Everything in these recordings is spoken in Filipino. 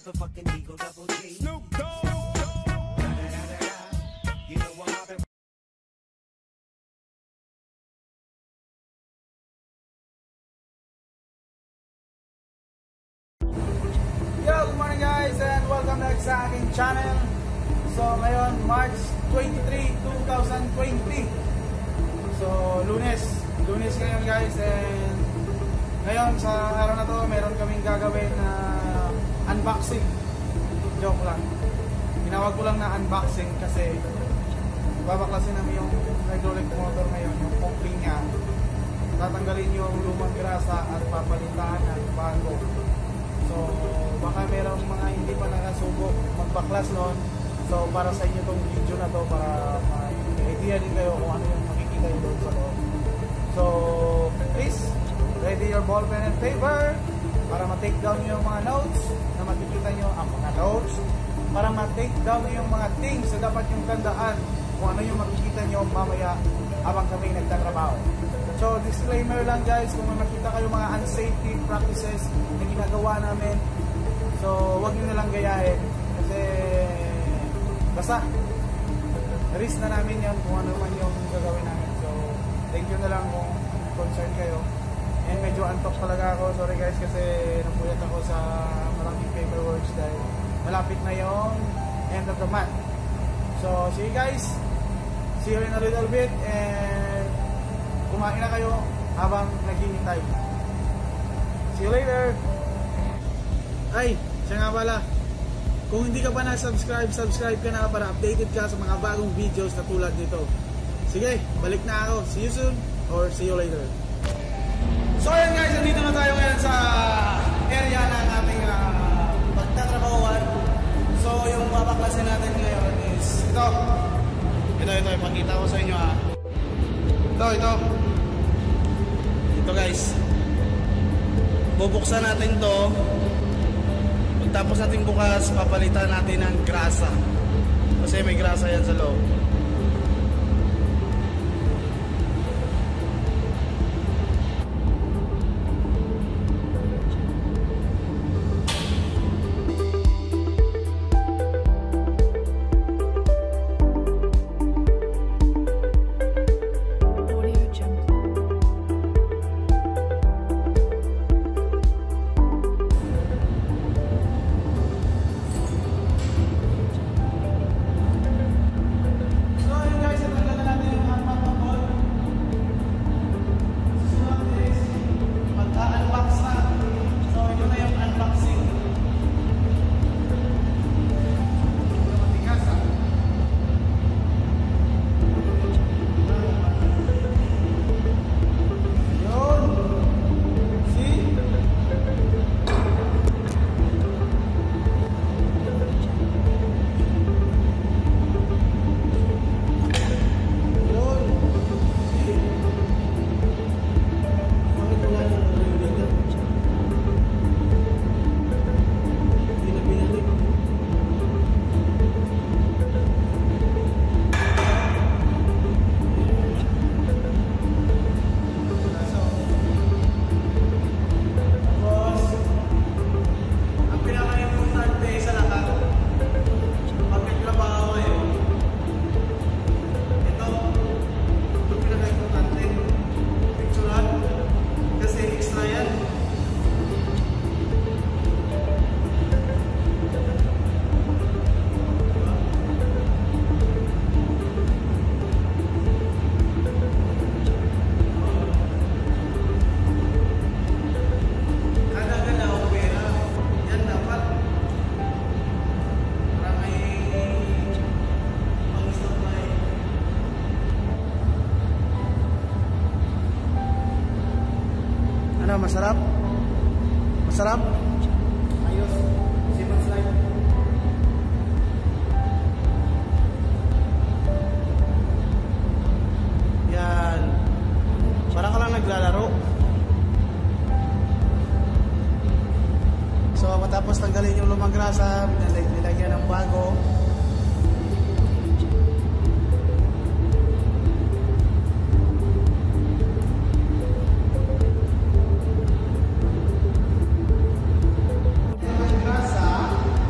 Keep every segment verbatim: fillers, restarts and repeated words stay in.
motherfucking Eagle Double G. Snoop Dogg. You know what I've been. Yo, good morning guys and welcome back sa aking channel. So ngayon March twenty-three, twenty twenty. So lunes, lunes ngayon guys, and ngayon sa araw na to meron kaming gagawin na uh, unboxing. Joke lang. Tinawag ko lang na unboxing kasi babaklasin namin yung hydraulic motor ngayon, yung coping niya. Tatanggalin yung lumang grasa at papalitan ng bago. So baka merong mga hindi pa nakasubok magbaklas noon. So para sa inyo tong video na to, para may idea din kayo kung ano yung makikita nyo doon sa loob. So please, ready your ball pen and paper para ma-take down yung mga notes na makikita nyo, ang mga notes, para ma-take down yung mga things na dapat yung tandaan kung ano yung makikita nyo mamaya habang kami nagtatrabaho. So disclaimer lang guys, kung may makita kayo mga unsafety practices na ginagawa namin, so wag nyo nalang gayahin kasi basta risk na namin yan kung ano man yung gagawin namin. So thank you na lang kung concerned kayo. And medyo antok talaga ako, sorry guys, kasi napuyat ako sa maraming paperwork dahil malapit na yung end of the month. So see you guys, see you in a little bit, and kumain na kayo habang naghihintay. See you later. Ay, siya nga pala, kung hindi ka pa na-subscribe, subscribe ka na para updated ka sa mga bagong videos na tulad nito. Sige, balik na ako. See you soon or see you later. So ayan guys, nandito na tayo ngayon sa area ng ating uh, pagtatrabahuan. So yung babaklasin natin ngayon is ito. Ito, ito, ipakita ko sa inyo ha. Ito, ito. Ito guys. Bubuksan natin to. Pagtapos natin bukas, papalitan natin ng grasa. Kasi may grasa yan sa loob. Masarap? Masarap? Ayos. Simon slide. Yan. Parang ka lang naglalaro. So matapos tanggalin yung lumang grasa, nilagyan ng bago. Grasa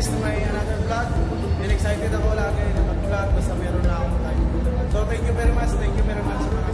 guys to my another vlog. And excited ako lagi na mag-vlog basta meron na akong time. So thank you very much, thank you very much.